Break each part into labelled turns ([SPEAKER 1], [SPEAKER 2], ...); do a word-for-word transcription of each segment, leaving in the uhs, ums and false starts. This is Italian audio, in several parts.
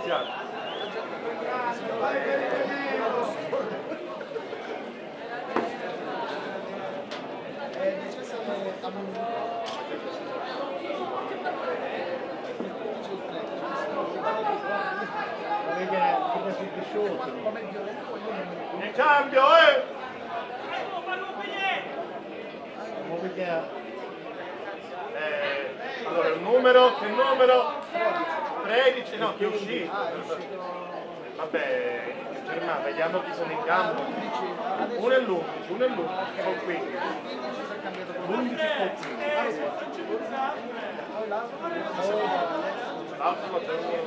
[SPEAKER 1] iniziare. In cambio, eh! Eh, allora il numero, che numero? tredici, no, che è uscito. Vabbè, Germano, vediamo chi sono in campo. Uno è l'undici, uno è l'undici, con quindici. l'undici con quindici. L'altro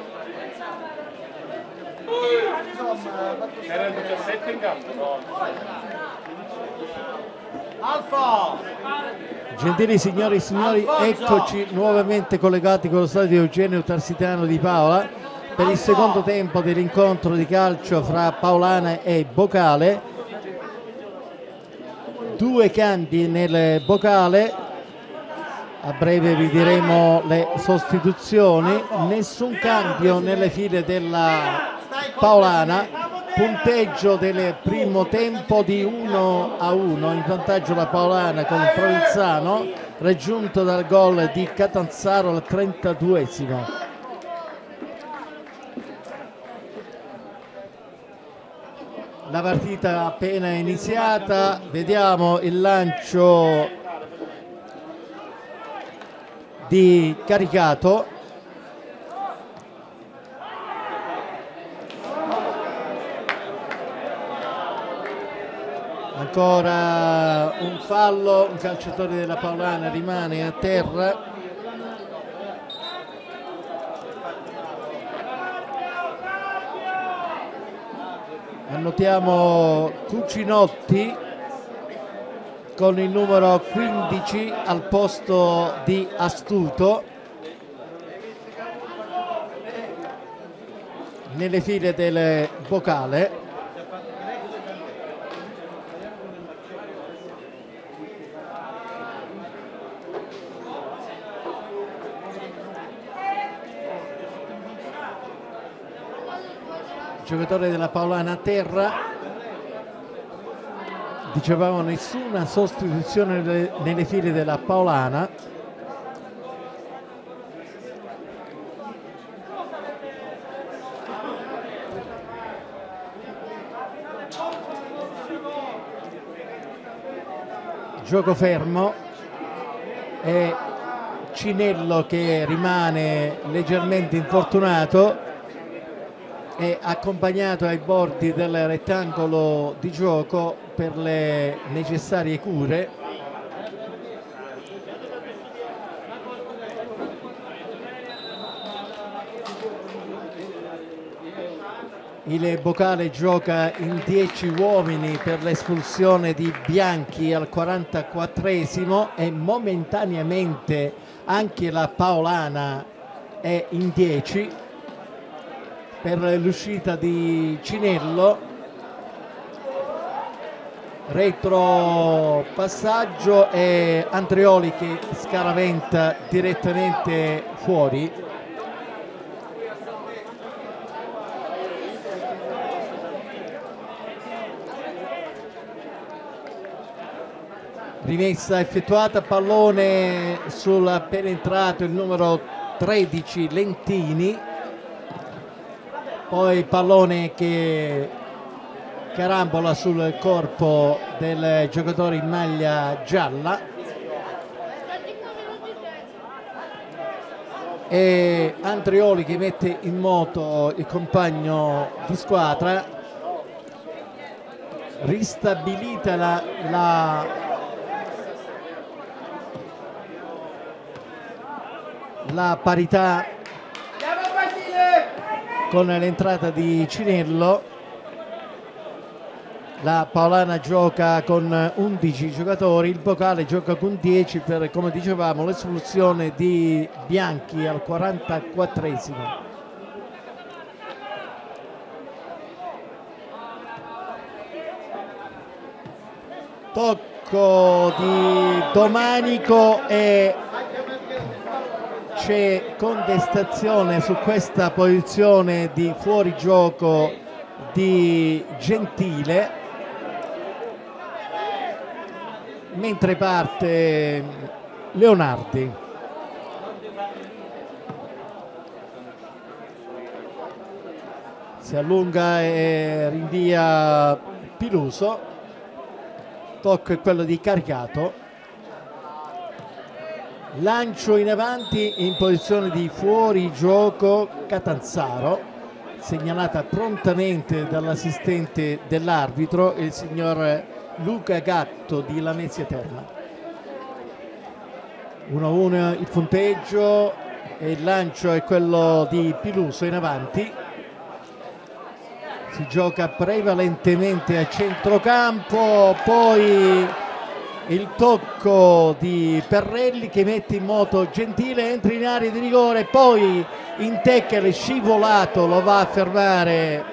[SPEAKER 1] c'era il diciassette in campo, no? Alfa!
[SPEAKER 2] Gentili signori e signori, eccoci nuovamente collegati con lo stadio Eugenio Tarsitano di Paola per il secondo tempo dell'incontro di calcio fra Paolana e Bocale. Due cambi nel Bocale, a breve vi diremo le sostituzioni, nessun cambio nelle file della Paolana. Punteggio del primo tempo di uno a uno, in vantaggio la Paolana con il Provenzano, raggiunto dal gol di Catanzaro al trentaduesimo. La partita appena iniziata, vediamo il lancio di Caricato. Ancora un fallo, un calciatore della Paolana rimane a terra. Annotiamo Cucinotti con il numero quindici al posto di Astuto nelle file del Bocale. Giocatore della Paolana a terra, dicevamo nessuna sostituzione nelle, nelle file della Paolana. Gioco fermo e Cinello che rimane leggermente infortunato è accompagnato ai bordi del rettangolo di gioco per le necessarie cure. Il Bocale gioca in dieci uomini per l'espulsione di Bianchi al quarantaquattresimo e momentaneamente anche la Paolana è in dieci per l'uscita di Cinello. Retro passaggio e Andreoli che scaraventa direttamente fuori. Rimessa effettuata, pallone sul appena entrato il numero tredici Lentini. Poi pallone che carambola sul corpo del giocatore in maglia gialla e Andreoli che mette in moto il compagno di squadra. Ristabilita la, la, la parità con l'entrata di Cinello. La Paolana gioca con undici giocatori, il Bocale gioca con dieci per, come dicevamo, l'espulsione di Bianchi al quarantaquattresimo. Tocco di Domanico e c'è contestazione su questa posizione di fuorigioco di Gentile, mentre parte Leonardi. Si allunga e rinvia Piluso, tocco è quello di Caricato, lancio in avanti in posizione di fuorigioco Catanzaro, segnalata prontamente dall'assistente dell'arbitro, il signor Luca Gatto di Lamezia Terme. uno a uno il punteggio e il lancio è quello di Piluso in avanti. Si gioca prevalentemente a centrocampo, poi il tocco di Perrelli che mette in moto Gentile, entra in area di rigore, poi in tackle scivolato lo va a fermare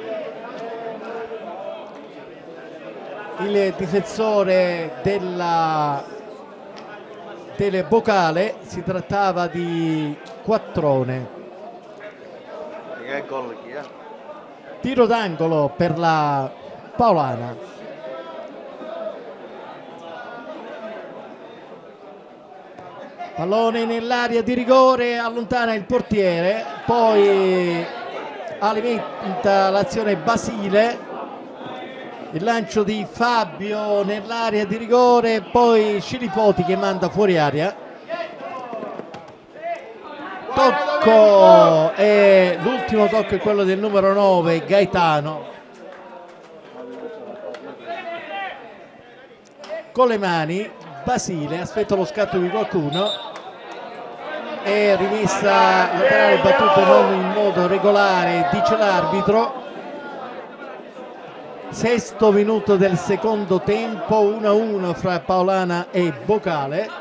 [SPEAKER 2] il difensore della Tele Bocale. Si trattava di Quattrone. Tiro d'angolo per la Paolana. Pallone nell'area di rigore, allontana il portiere, poi alimenta l'azione Basile. Il lancio di Fabio nell'area di rigore, poi Scilipoti che manda fuori aria. Tocco, e l'ultimo tocco è quello del numero nove Gaetano. Con le mani Basile aspetta lo scatto di qualcuno e rimessa laterale battuta non in modo regolare, dice l'arbitro. Sesto minuto del secondo tempo, uno a uno fra Paolana e Bocale.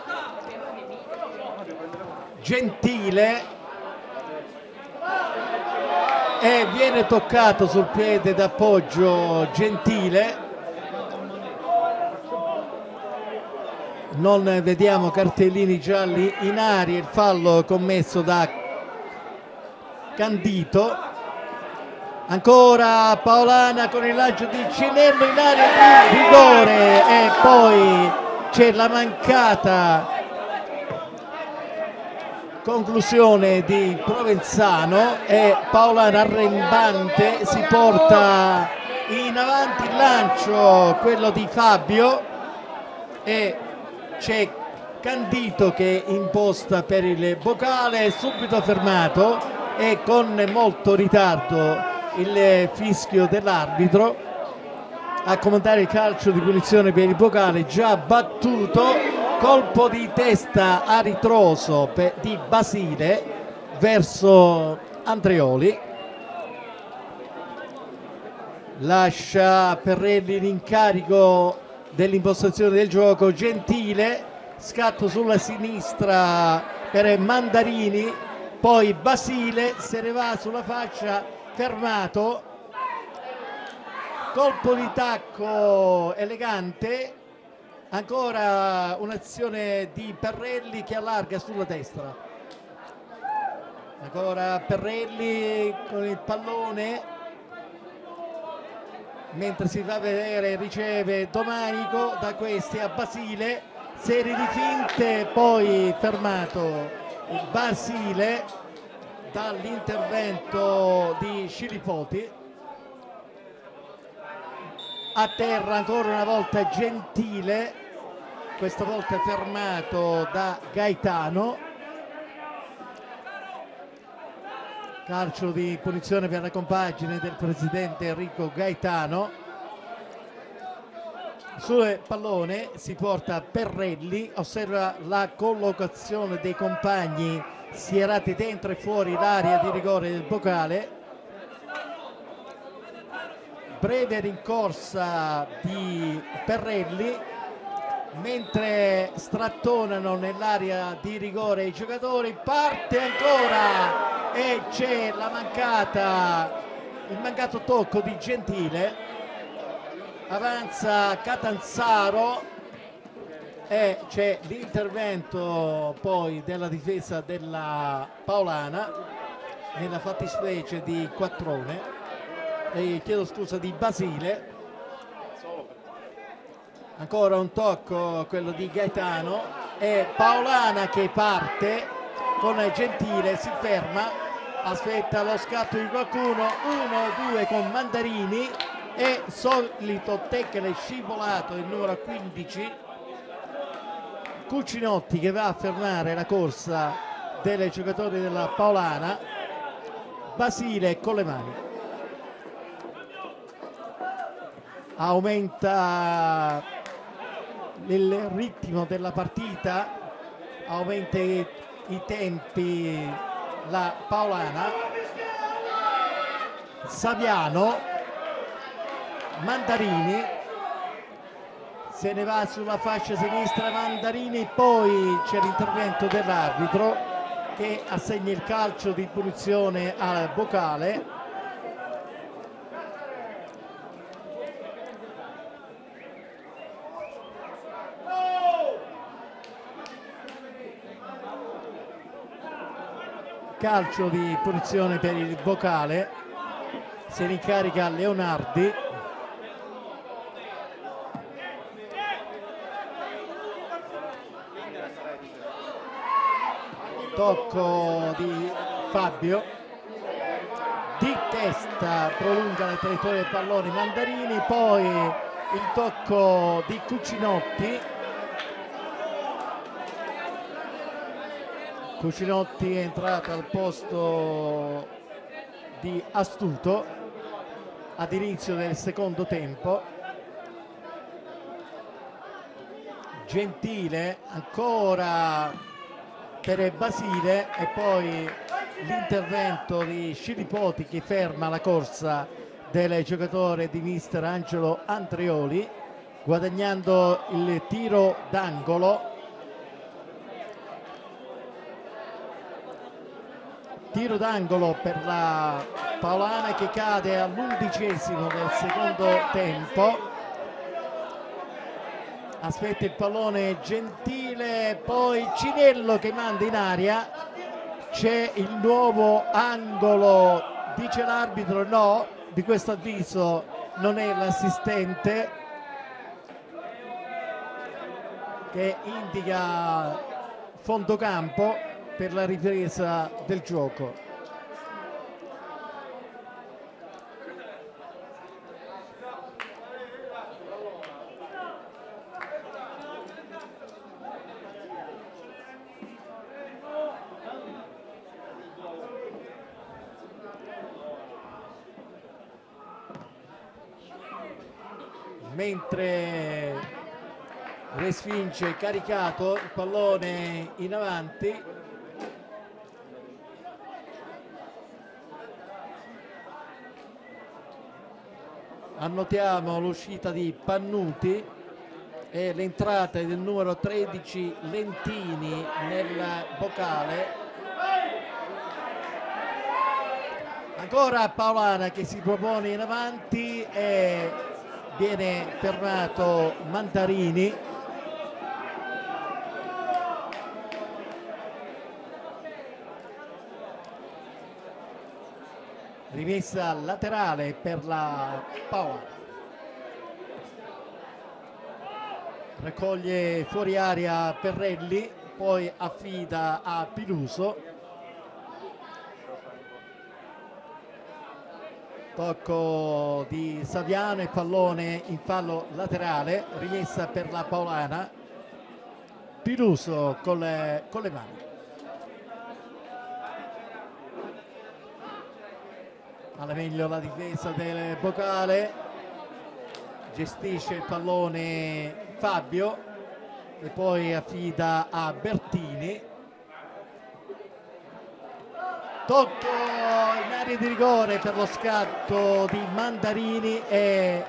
[SPEAKER 2] Gentile e viene toccato sul piede d'appoggio Gentile. Non vediamo cartellini gialli in aria, il fallo commesso da Candito. Ancora Paolana con il lancio di Cinello in area di rigore e poi c'è la mancata conclusione di Provenzano e Paolana arrembante si porta in avanti il lancio, quello di Fabio, e c'è Candito che imposta per il Bocale, subito fermato e con molto ritardo il fischio dell'arbitro a commentare il calcio di punizione per il Bocale già battuto. Colpo di testa a ritroso per, di Basile verso Andreoli. Lascia Perrelli l'incarico dell'impostazione del gioco. Gentile, scatto sulla sinistra per Mandarini, poi Basile se ne va sulla faccia, fermato. Colpo di tacco elegante. Ancora un'azione di Perrelli che allarga sulla destra. Ancora Perrelli con il pallone, mentre si fa vedere riceve Domanico da questi a Basile, serie di finte, poi fermato Basile dall'intervento di Scilipoti. A terra ancora una volta Gentile, questa volta fermato da Gaetano. Calcio di punizione per la compagine del presidente Enrico Gaetano. Sul pallone si porta Perrelli, osserva la collocazione dei compagni schierati dentro e fuori l'area di rigore del Bocale. Breve rincorsa di Perrelli, mentre strattonano nell'area di rigore i giocatori. Parte ancora e c'è la mancata il mancato tocco di Gentile. Avanza Catanzaro, e c'è l'intervento poi della difesa della Paolana, nella fattispecie di Quattrone, eh, chiedo scusa, di Basile. Ancora un tocco, quello di Gaetano, e Paolana che parte con Gentile, si ferma, aspetta lo scatto di qualcuno, uno due con Mandarini e solito tackle scivolato il numero quindici, Cucinotti che va a fermare la corsa dei giocatori della Paolana. Basile con le mani, aumenta il ritmo della partita, aumenta i, i tempi la Paolana. Saviano, Mandarini, se ne va sulla fascia sinistra Mandarini, poi c'è l'intervento dell'arbitro che assegna il calcio di punizione al Bocale. Calcio di punizione per il Bocale, se ne incarica Leonardi. Tocco di Fabio, di testa prolunga le traiettorie del pallone Mandarini, poi il tocco di Cucinotti. Cucinotti è entrata al posto di Astuto ad inizio del secondo tempo. Gentile ancora per Basile e poi l'intervento di Scilipoti che ferma la corsa del giocatore di mister Angelo Andreoli, guadagnando il tiro d'angolo. Tiro d'angolo per la Paolana che cade all'undicesimo del secondo tempo. Aspetta il pallone Gentile, poi Cinello che manda in aria. C'è il nuovo angolo, dice l'arbitro, no, di questo avviso non è l'assistente che indica fondo campo per la ripresa del gioco. Mentre respinge caricato il pallone in avanti, annotiamo l'uscita di Pannuti e l'entrata del numero tredici Lentini nel Bocale. Ancora Paolana che si propone in avanti e viene fermato Mandarini. Rimessa laterale per la Paolana. Raccoglie fuori area Perrelli, poi affida a Piluso. Tocco di Saviano e pallone in fallo laterale, rimessa per la Paolana. Piluso con le, con le mani. Alla meglio la difesa del Bocale, gestisce il pallone Fabio e poi affida a Bertini. Tocco in area di rigore per lo scatto di Mandarini e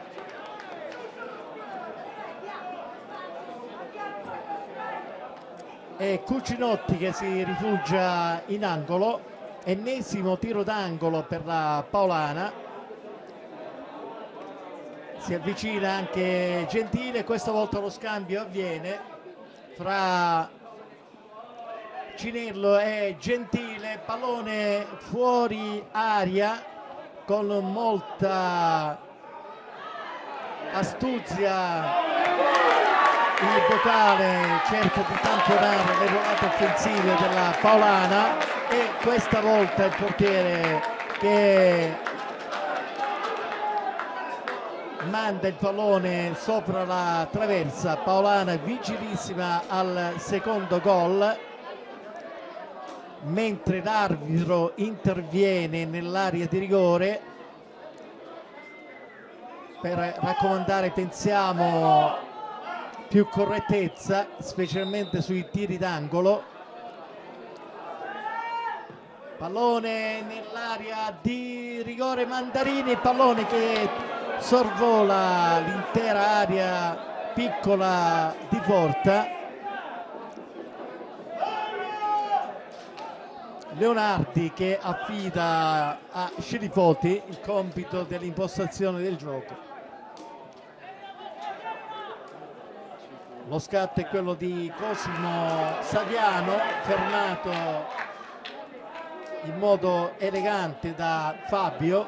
[SPEAKER 2] e Cucinotti che si rifugia in angolo. Ennesimo tiro d'angolo per la Paolana. Si avvicina anche Gentile, questa volta lo scambio avviene fra Cinello e Gentile, pallone fuori aria con molta astuzia. Il Bocale cerca di tamponare le volate offensive della Paolana e questa volta il portiere che manda il pallone sopra la traversa. Paolana vigilissima al secondo gol, mentre l'arbitro interviene nell'area di rigore per raccomandare, pensiamo, più correttezza, specialmente sui tiri d'angolo. Pallone nell'area di rigore Mandarini, pallone che sorvola l'intera area piccola di porta. Leonardi che affida a Scilipoti il compito dell'impostazione del gioco. Lo scatto è quello di Cosimo Saviano, fermato in modo elegante da Fabio.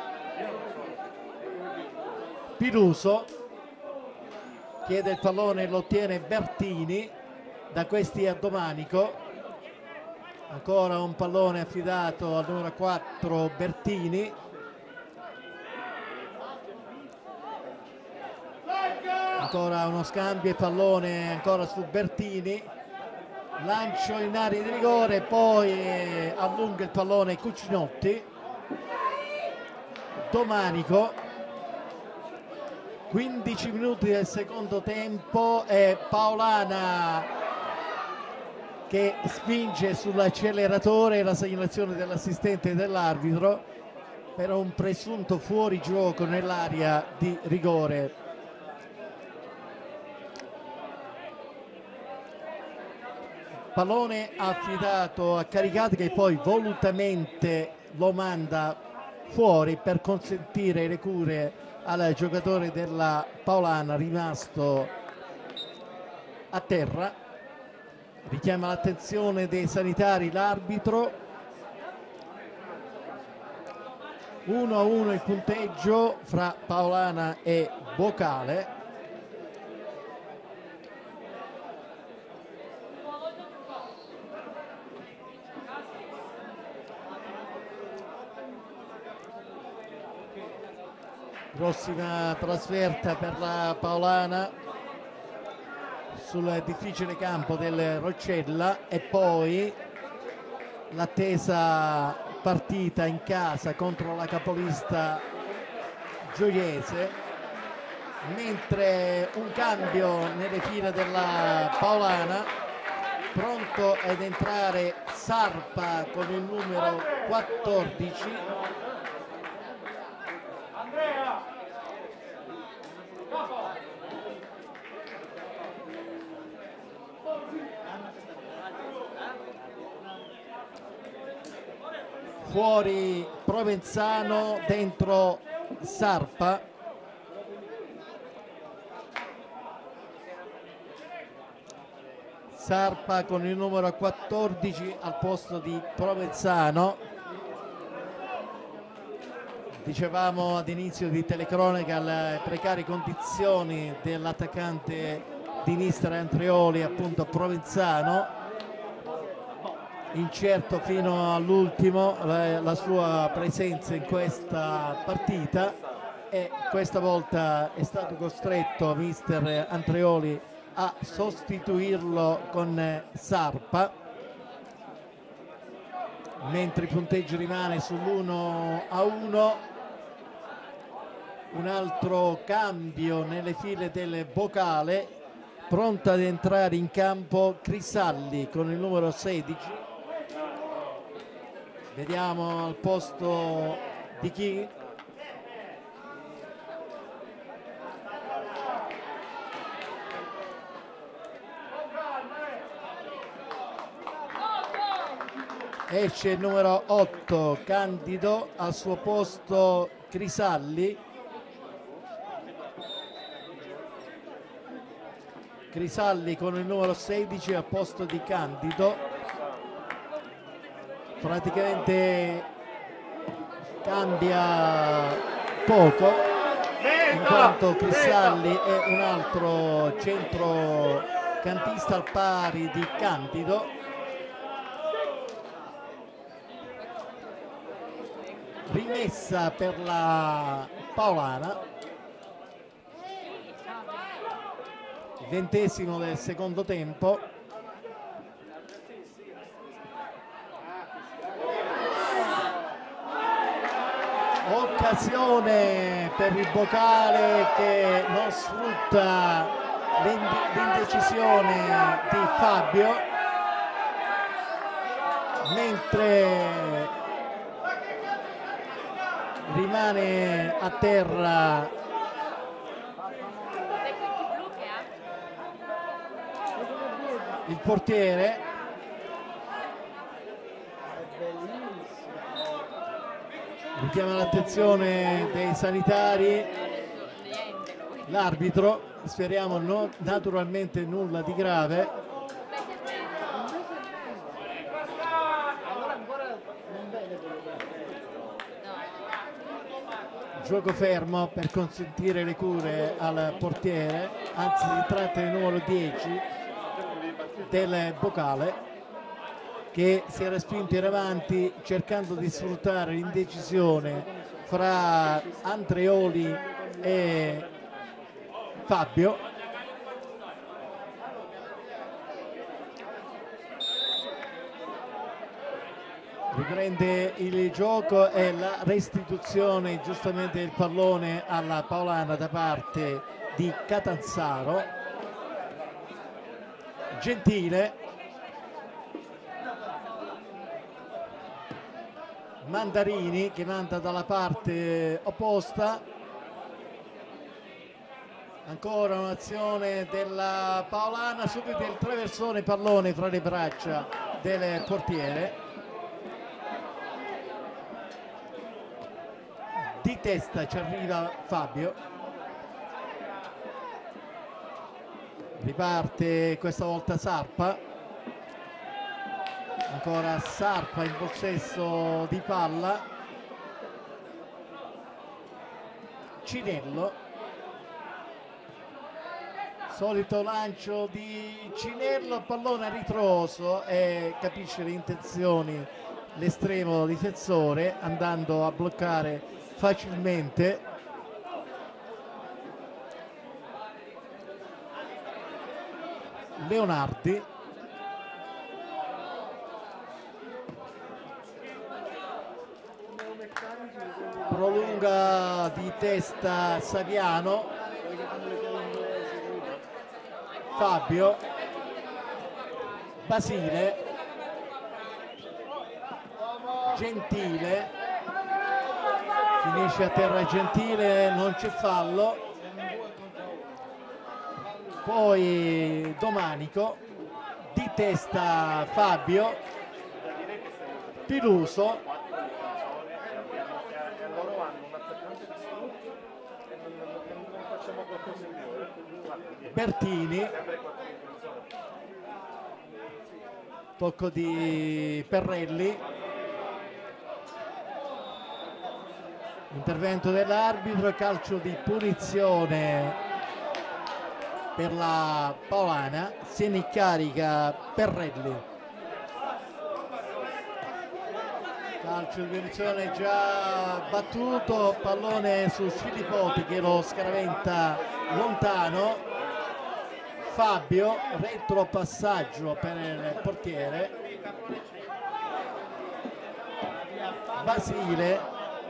[SPEAKER 2] Piluso chiede il pallone e lo ottiene Bertini, da questi a Domanico. Ancora un pallone affidato al numero quattro Bertini. Ancora uno scambio e pallone ancora su Bertini, lancio in area di rigore, poi allunga il pallone Cucinotti. Domanico, quindici minuti del secondo tempo e Paolana che spinge sull'acceleratore, la segnalazione dell'assistente dell'arbitro per un presunto fuorigioco nell'area di rigore. Pallone affidato a Caricati che poi volutamente lo manda fuori per consentire le cure al giocatore della Paolana rimasto a terra. Richiama l'attenzione dei sanitari l'arbitro. uno a uno il punteggio fra Paolana e Bocale. Prossima trasferta per la Paolana sul difficile campo del Roccella e poi l'attesa partita in casa contro la capolista gioiese, mentre un cambio nelle file della Paolana, pronto ad entrare Sarpa con il numero quattordici. Fuori Provenzano, dentro Sarpa. Sarpa con il numero quattordici al posto di Provenzano. Dicevamo ad inizio di telecronaca le precarie condizioni dell'attaccante di Nistra Andreoli, appunto Provenzano. Incerto fino all'ultimo la, la sua presenza in questa partita e questa volta è stato costretto mister Andreoli a sostituirlo con Sarpa, mentre il punteggio rimane sull'uno a uno. Un altro cambio nelle file del Bocale, pronta ad entrare in campo Crisalli con il numero sedici. Vediamo al posto di chi? Esce il numero otto Candido, al suo posto Crisalli. Crisalli con il numero sedici al posto di Candido. Praticamente cambia poco, in quanto Crisalli è un altro centrocampista al pari di Candido. Rimessa per la Paolana. Ventesimo del secondo tempo. Occasione per il Bocale che non sfrutta l'indecisione di Fabio, mentre rimane a terra il portiere. Richiama l'attenzione dei sanitari l'arbitro, speriamo no, naturalmente nulla di grave. Gioco fermo per consentire le cure al portiere, anzi si tratta del numero dieci del Bocale, che si era spinto in avanti cercando di sfruttare l'indecisione fra Andreoli e Fabio. Riprende il gioco e la restituzione giustamente del pallone alla Paolana da parte di Catanzaro. Gentile, Mandarini che manda dalla parte opposta, ancora un'azione della Paolana, subito il traversone, pallone fra le braccia del portiere, di testa ci arriva Fabio, riparte questa volta Sarpa. Ancora Sarpa in possesso di palla. Cinello. Solito lancio di Cinello, pallone a ritroso e capisce le intenzioni l'estremo difensore andando a bloccare facilmente. Leonardi. Prolunga di testa Saviano. Fabio. Basile. Gentile. Finisce a terra Gentile, non c'è fallo. Poi Domanico. Di testa Fabio. Piluso. Bertini, tocco di Perrelli, intervento dell'arbitro, calcio di punizione per la Paolana, se ne carica Perrelli. Calcio di punizione già battuto, pallone su Filippotti che lo scaraventa lontano. Fabio, retropassaggio per il portiere. Basile.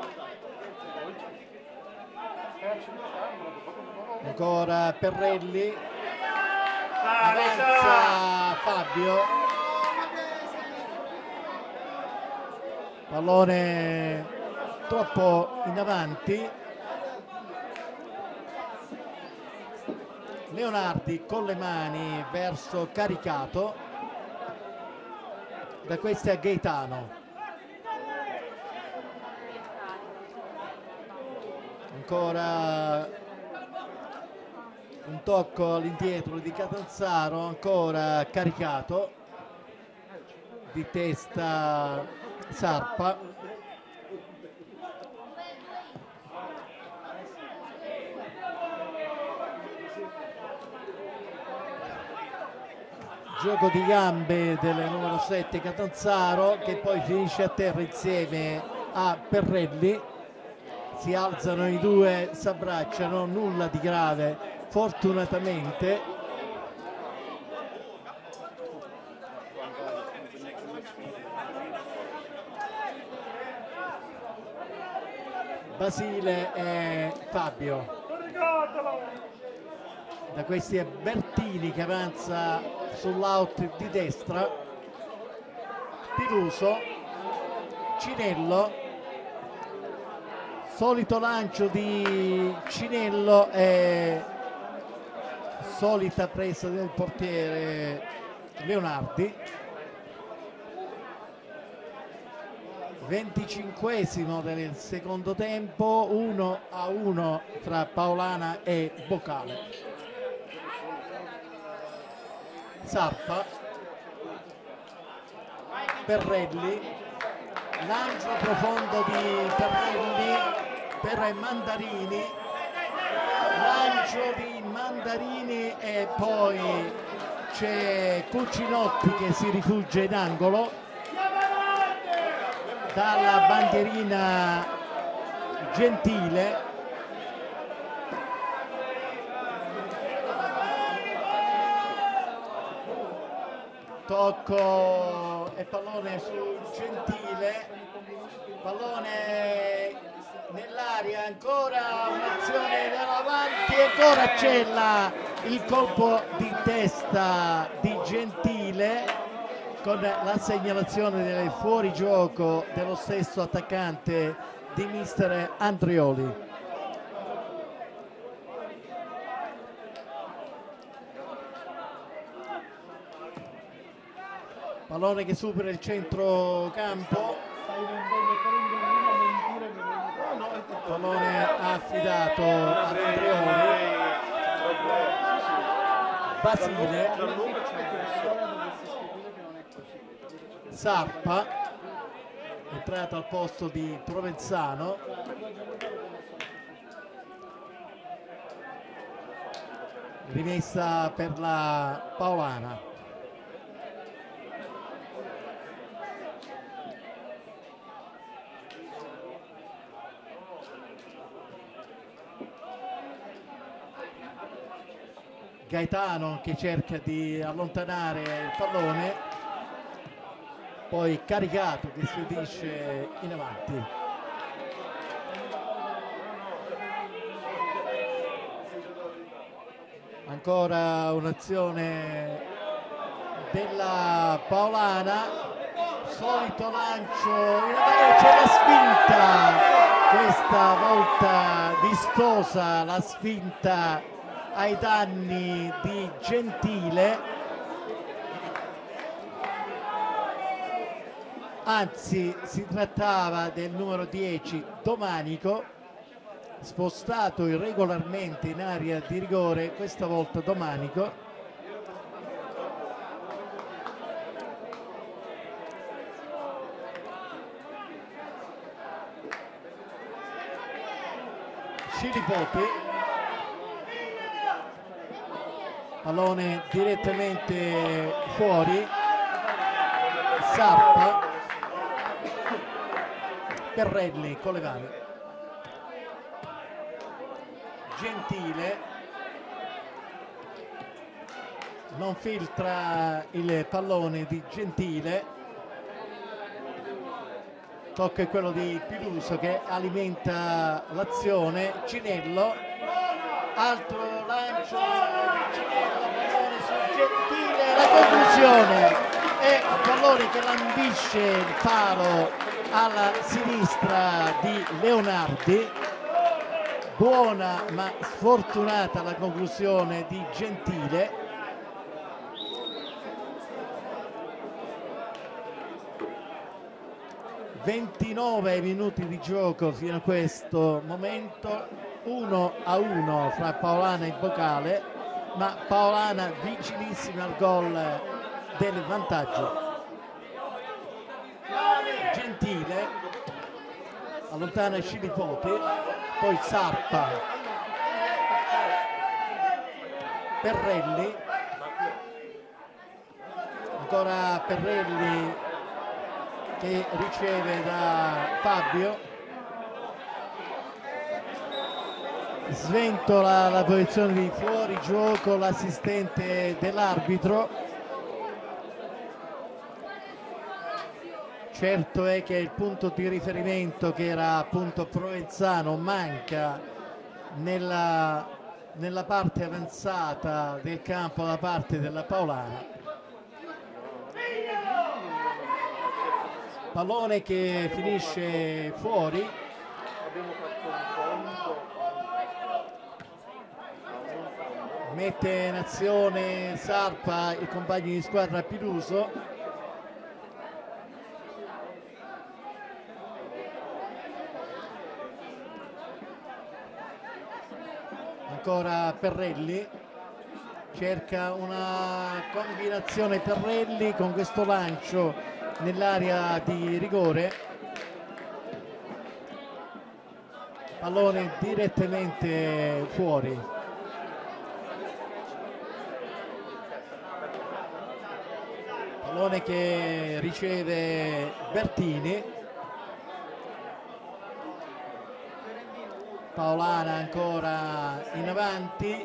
[SPEAKER 2] Ancora Perrelli. Avanza Fabio. Pallone troppo in avanti. Leonardi con le mani verso Caricato, da questi a Gaetano. Ancora Un tocco all'indietro di Catanzaro, ancora caricato, di testa Sarpa. Gioco di gambe del numero sette Catanzaro, che poi finisce a terra insieme a Perrelli. Si alzano i due, si abbracciano, nulla di grave fortunatamente. Basile e Fabio. Da questi è Bertini che avanza sull'out di destra, Piluso, Cinello, solito lancio di Cinello e solita presa del portiere Leonardi. venticinquesimo del secondo tempo, uno a uno tra Paolana e Bocale. Sarpa, Perrelli, lancio profondo di Perrelli per Mandarini, lancio di Mandarini e poi c'è Cucinotti che si rifugia in angolo. Dalla bandierina Gentile, tocco e pallone su Gentile, pallone nell'aria, ancora un'azione davanti e ancora c'è la, il colpo di testa di Gentile con la segnalazione del fuorigioco dello stesso attaccante di mister Andrioli. Pallone che supera il centrocampo, pallone affidato ad Andrioli. Basile, Sarpa, entrata al posto di Provenzano. Rimessa per la Paolana. Gaetano che cerca di allontanare il pallone, poi caricato che si spedisce in avanti. Ancora un'azione della Paolana, solito lancio, c'è la spinta, questa volta vistosa la spinta ai danni di Gentile. Anzi, si trattava del numero dieci Domanico, spostato irregolarmente in area di rigore, questa volta Domanico. Scilipoti, pallone direttamente fuori, Sarpa, Perrelli con le mani, Gentile, non filtra il pallone di Gentile, tocca quello di Piluso che alimenta l'azione. Cinello, altro lancio di Cinello, pallone su Gentile, la conclusione è un pallone che lambisce il palo alla sinistra di Leonardi. Buona ma sfortunata la conclusione di Gentile. ventinove minuti di gioco fino a questo momento, uno a uno fra Paolana e Bocale. ma Paolana vicinissima al gol del vantaggio. Gentile allontana Scilipoti, poi Sarpa, Perrelli, ancora Perrelli che riceve da Fabio, sventola la posizione di fuori gioco l'assistente dell'arbitro. Certo è che il punto di riferimento, che era appunto Provenzano, manca nella, nella parte avanzata del campo da parte della Paolana. Pallone che finisce fuori. Mette in azione Sarpa, il compagno di squadra Piluso. Ancora Perrelli, cerca una combinazione Perrelli con questo lancio nell'area di rigore, pallone direttamente fuori. Pallone che riceve Bertini. Paolana ancora in avanti,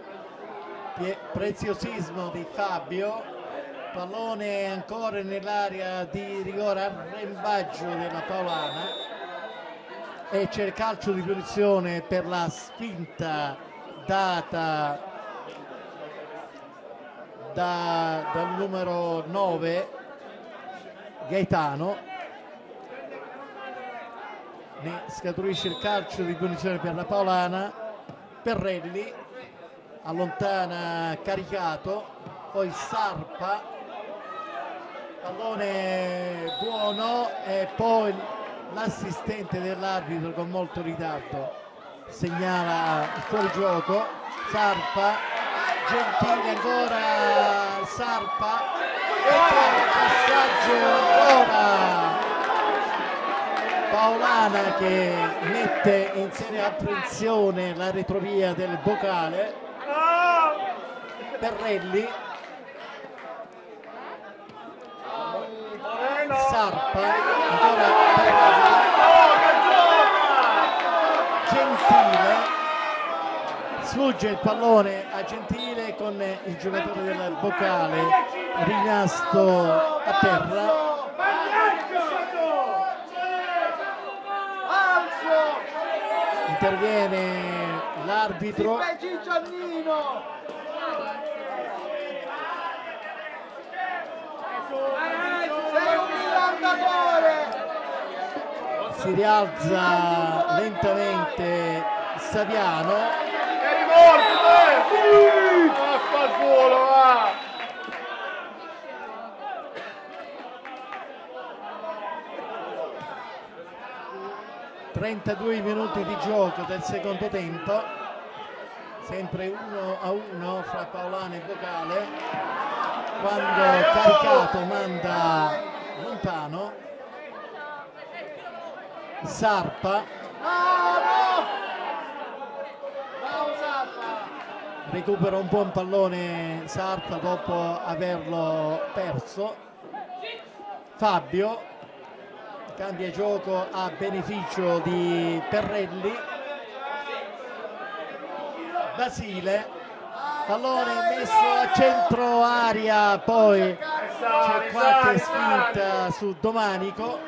[SPEAKER 2] preziosismo di Fabio, pallone ancora nell'area di rigore, arrembaggio della Paolana e c'è il calcio di punizione per la spinta data da, dal numero nove Gaetano. Ne scaturisce il calcio di punizione per la Paolana. Perrelli allontana Caricato, poi Sarpa, pallone buono e poi l'assistente dell'arbitro con molto ritardo segnala il fuorigioco. Sarpa, Gentile ancora, Sarpa e poi il passaggio ancora Paolana che mette in seria apprensione la retrovia del Bocale. Perrelli, Sarpa, ancora Perrelli, Gentile, sfugge il pallone a Gentile con il giocatore del Bocale rimasto a terra. Interviene l'arbitro. Si rialza lentamente Saviano.
[SPEAKER 1] È rimorso, eh! Va al volo, va!
[SPEAKER 2] trentadue minuti di gioco del secondo tempo, sempre uno a uno fra Paolana e Bocale, quando Caricato manda lontano. Sarpa recupera un buon pallone Sarpa dopo averlo perso. Fabio cambia gioco a beneficio di Perrelli. Basile, pallone messo a centro area, poi c'è qualche spinta su Domanico.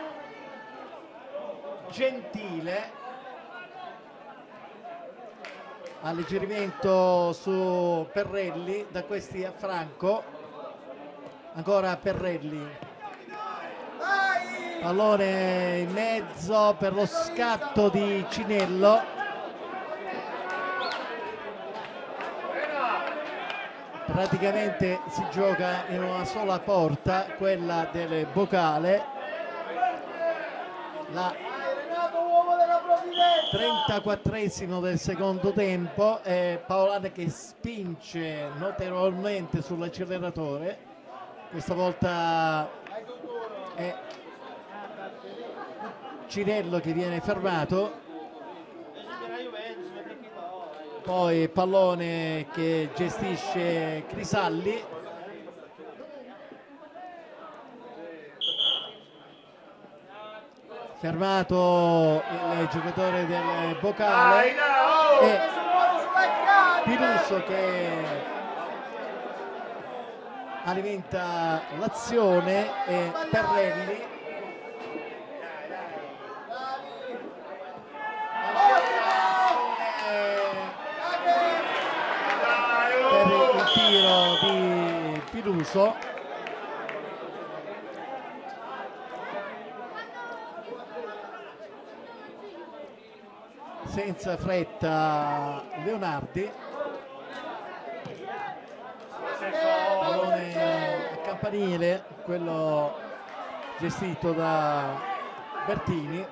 [SPEAKER 2] Gentile, alleggerimento su Perrelli, da questi a Franco, ancora Perrelli, pallone in mezzo per lo scatto di Cinello. Praticamente si gioca in una sola porta, quella del Bocale. La trentaquattresimo del secondo tempo, e Paolana che spinge notevolmente sull'acceleratore. Questa volta è Cinello che viene fermato, poi pallone che gestisce Crisalli, fermato il giocatore del Bocale e Piluso che alimenta l'azione e Perrelli per il tiro di Piluso. Senza fretta Leonardi, pallone a campanile, quello gestito da Bertini.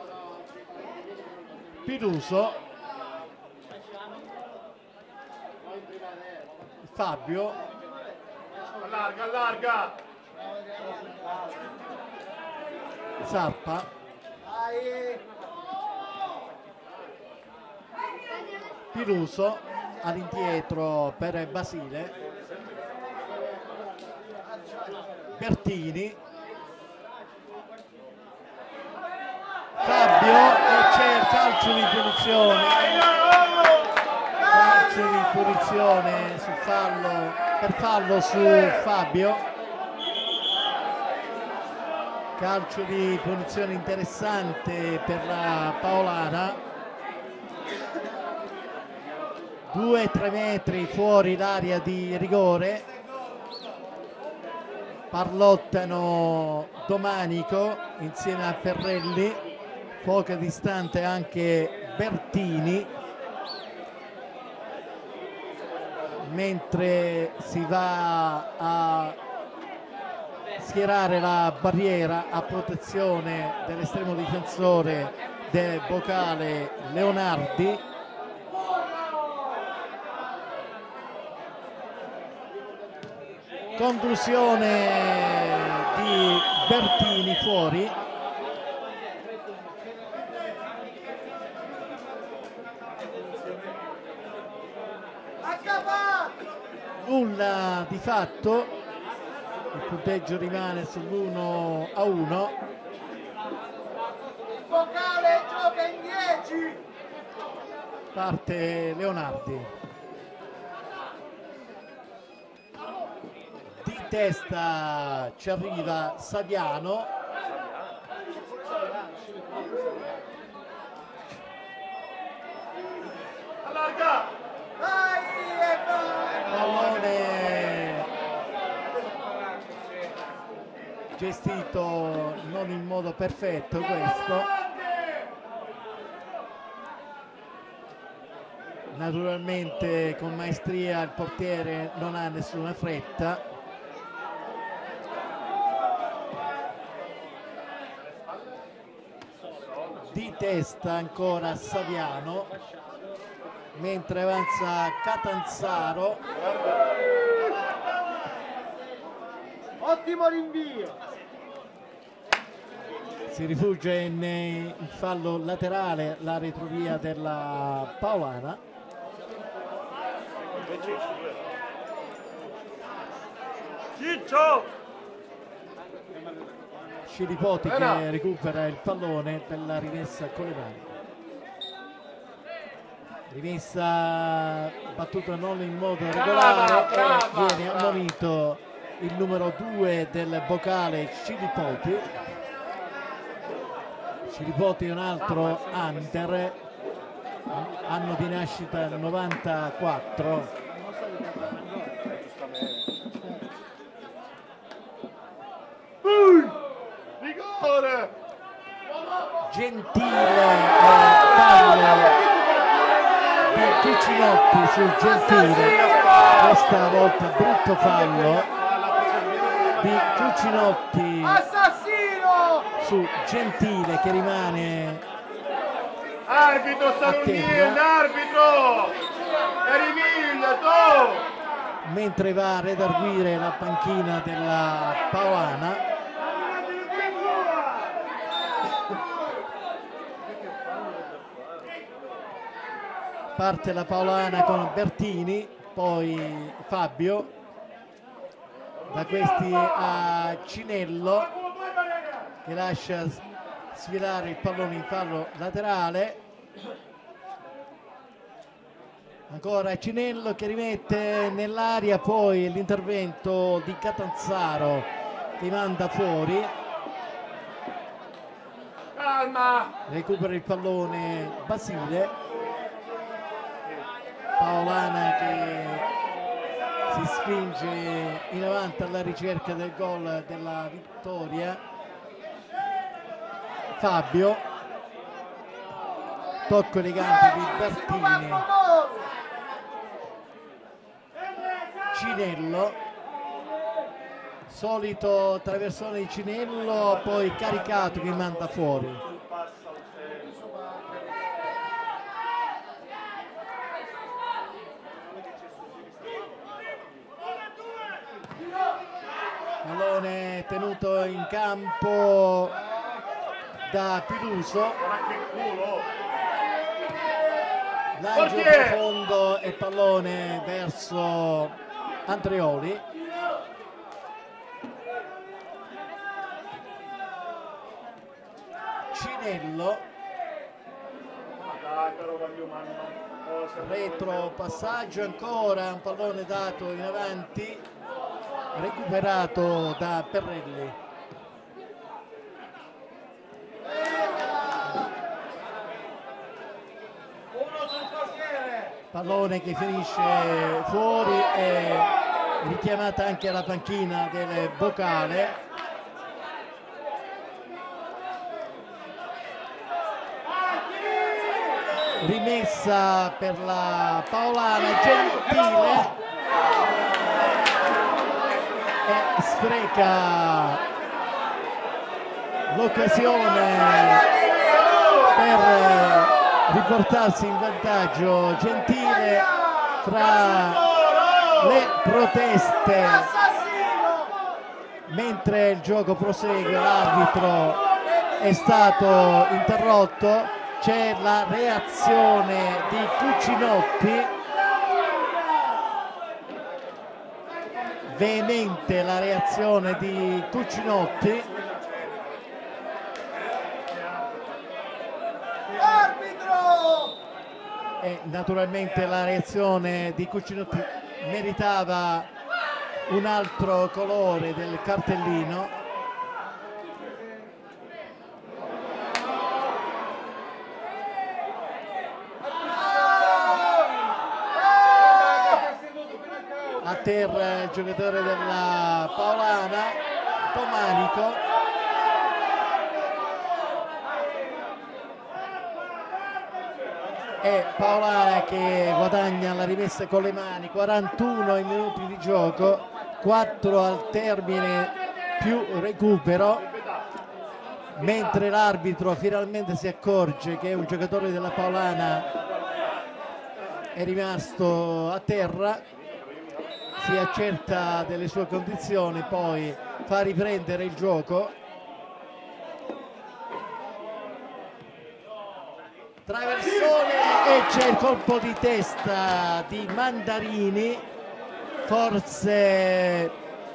[SPEAKER 2] Piluso, Fabio,
[SPEAKER 1] allarga, allarga,
[SPEAKER 2] Zarpa, Piluso all'indietro per Basile, Bertini, Fabio, e c'è il calcio di punizione, calcio di punizione sul fallo, per fallo su Fabio, calcio di punizione interessante per la Paolana. due tre metri fuori l'area di rigore, parlottano Domanico insieme a Perrelli, poco distante anche Bertini, mentre si va a schierare la barriera a protezione dell'estremo difensore del Bocale Leonardi. Conclusione di Bertini fuori. Nulla di fatto, il punteggio rimane sull'uno a uno.
[SPEAKER 3] Bocale gioca in dieci.
[SPEAKER 2] Parte Leonardi. Di testa ci arriva Saviano,
[SPEAKER 1] allarga,
[SPEAKER 2] pallone gestito non in modo perfetto questo, naturalmente con maestria il portiere non ha nessuna fretta. Di testa ancora Saviano, mentre avanza Catanzaro.
[SPEAKER 3] Ottimo rinvio.
[SPEAKER 2] Si rifugia in, in fallo laterale la retrovia della Paolana.
[SPEAKER 1] Ciccio!
[SPEAKER 2] Scilipoti che recupera il pallone per la rimessa con le mani. Rimessa battuta non in modo regolare,
[SPEAKER 1] brava,
[SPEAKER 2] e viene
[SPEAKER 1] brava.
[SPEAKER 2] ammonito il numero due del Bocale Scilipoti. Scilipoti è un altro under, anno di nascita novantaquattro.
[SPEAKER 1] Rigore!
[SPEAKER 2] Gentile, eh, fallo di Cucinotti su Gentile, questa volta brutto fallo di Cucinotti
[SPEAKER 3] Assassino!
[SPEAKER 2] su Gentile che rimane
[SPEAKER 1] Arbitro sta dormendo, arbitro! Eri mille, tu!
[SPEAKER 2] Mentre va a redarguire la panchina della Paolana. Parte la Paolana con Bertini, poi Fabio, da questi a Cinello che lascia sfilare il pallone in fallo laterale. Ancora Cinello che rimette nell'aria, poi l'intervento di Catanzaro che manda fuori.
[SPEAKER 1] Calma!
[SPEAKER 2] Recupera il pallone Basile. Paolana che si spinge in avanti alla ricerca del gol della vittoria. Fabio, tocco elegante di Bertini. Cinello, solito traversone di Cinello, poi caricato che manda fuori. Pallone tenuto in campo da Piluso. Lancio profondo e pallone verso Andreoli. Cinello, retro passaggio, ancora un pallone dato in avanti, recuperato da Perrelli. Pallone che finisce fuori e richiamata anche la panchina del Bocale. Rimessa per la Paolana, Gentile e spreca l'occasione per riportarsi in vantaggio. Gentile, fra le proteste mentre il gioco prosegue, l'arbitro è stato interrotto. C'è la reazione di Cucinotti, veemente la reazione di Cucinotti.
[SPEAKER 3] Arbitro!
[SPEAKER 2] E naturalmente la reazione di Cucinotti meritava un altro colore del cartellino. A terra il giocatore della Paolana, Pomanico. E Paolana che guadagna la rimessa con le mani. Quarantuno i minuti di gioco, quattro al termine più recupero, mentre l'arbitro finalmente si accorge che un giocatore della Paolana è rimasto a terra, si accerta delle sue condizioni, poi fa riprendere il gioco. Traversone e c'è il colpo di testa di Mandarini, forse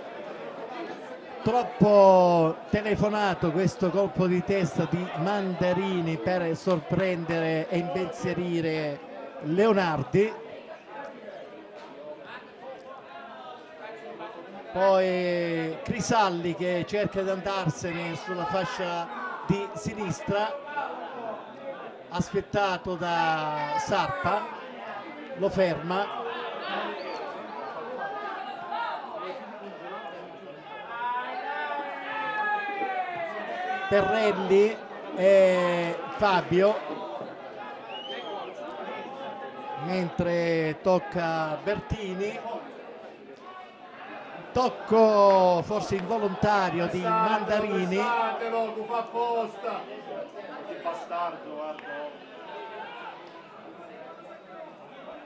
[SPEAKER 2] troppo telefonato questo colpo di testa di Mandarini per sorprendere e impensierire Leonardi. Poi Crisalli che cerca di andarsene sulla fascia di sinistra, aspettato da Sarpa, lo ferma. Perrelli e Fabio, mentre tocca Bertini. Tocco forse involontario di Mandarini.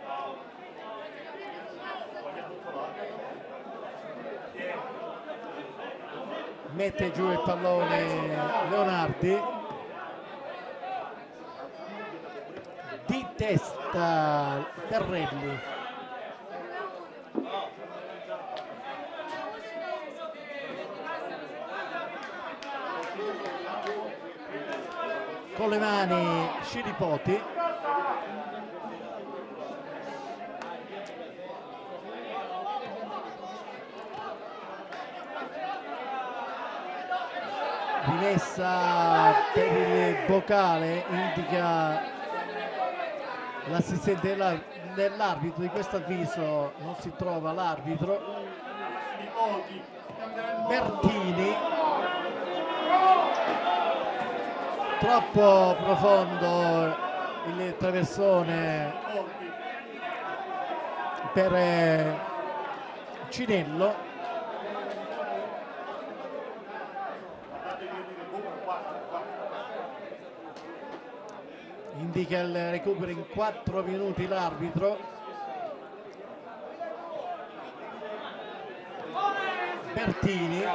[SPEAKER 2] Mette giù il pallone Leonardi, di testa Terrelli, con le mani Scilipoti, rimessa per il Bocale, indica l'assistente dell'arbitro. Di questo avviso non si trova l'arbitro. Bertini, troppo profondo il traversone per Cinello. Indica il recupero in quattro minuti l'arbitro. Bertini,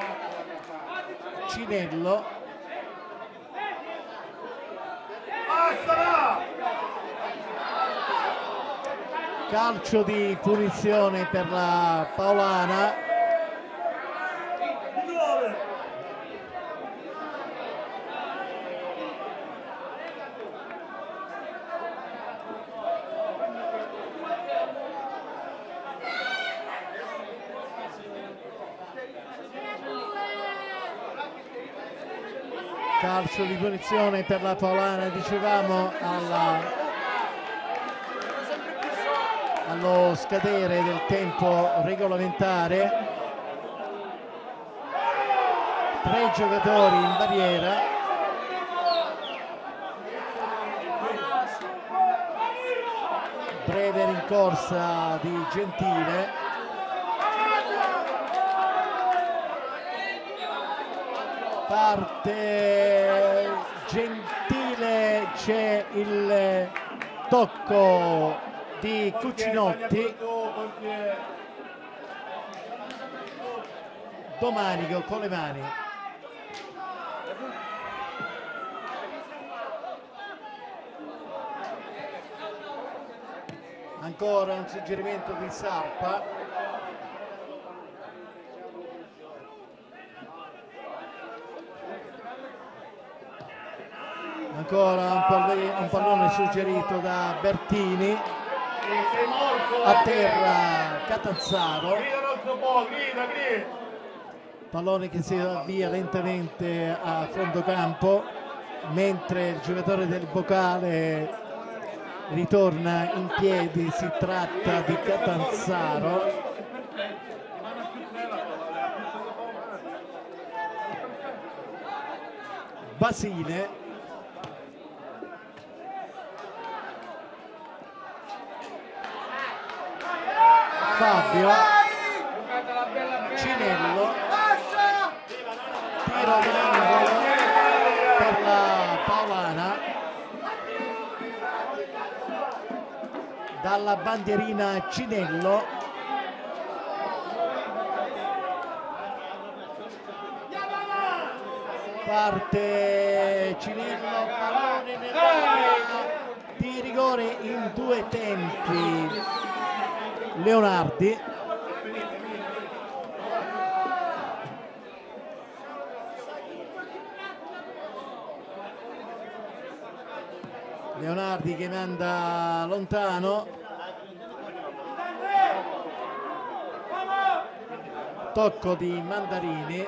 [SPEAKER 2] Cinello, calcio di punizione per la Paolana. Calcio di punizione per la Paolana, dicevamo, alla, allo scadere del tempo regolamentare. Tre giocatori in barriera. Breve rincorsa di Gentile. Parte Gentile, c'è il tocco di Cucinotti. Domanico con le mani. Ancora un suggerimento di Sarpa. Ancora un pallone, un pallone suggerito da Bertini. A terra Catanzaro. Pallone che si avvia lentamente a fondo campo, mentre il giocatore del Bocale ritorna in piedi. Si tratta di Catanzaro. Basile. Fabio, Cinello, tiro d'angolo per la Paolana, dalla bandierina Cinello. Parte Cinello, pallone nell'area di rigore in due tempi. Leonardi, Leonardi che manda lontano, tocco di Mandarini,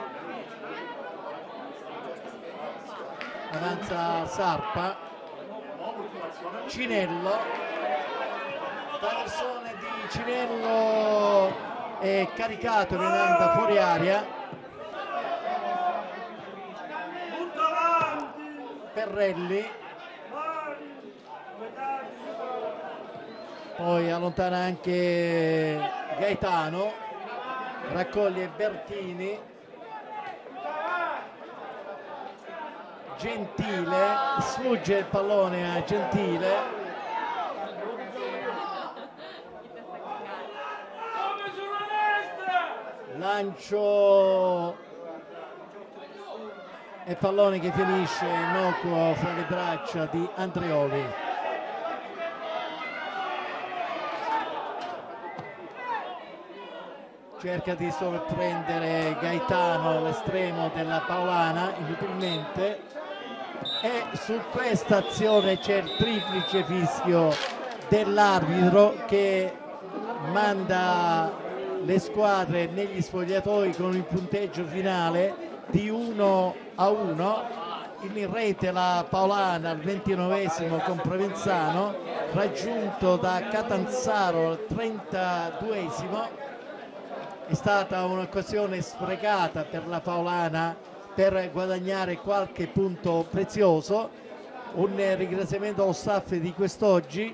[SPEAKER 2] avanza Sarpa, Cinello. Traversone di Cinello è caricato, che manda fuori aria. Perrelli, poi allontana anche Gaetano, raccoglie Bertini. Gentile, sfugge il pallone a Gentile. lancio e pallone che finisce innocuo fra le braccia di Andreoli. Cerca di sorprendere Gaetano, l'estremo della Paolana, inutilmente, e su questa azione c'è il triplice fischio dell'arbitro che manda le squadre negli spogliatoi con il punteggio finale di uno a uno. In rete la Paolana al ventinovesimo con Provenzano, raggiunto da Catanzaro al trentaduesimo. È stata un'occasione sprecata per la Paolana per guadagnare qualche punto prezioso. Un ringraziamento allo staff di quest'oggi,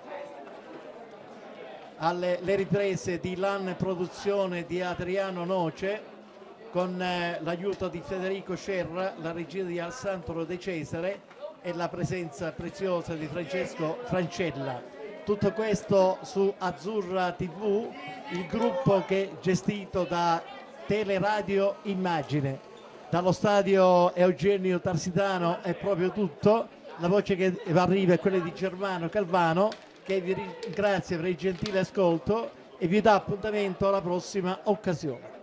[SPEAKER 2] alle le riprese di LAN Produzione di Adriano Noce, con eh, l'aiuto di Federico Scerra, la regia di Alessandro De Cesare e la presenza preziosa di Francesco Francella. Tutto questo su Azzurra tivù, il gruppo che è gestito da Teleradio Immagine. Dallo stadio Eugenio Tarsitano è proprio tutto. La voce che arriva è quella di Germano Calvano, che vi ringrazia per il gentile ascolto e vi dà appuntamento alla prossima occasione.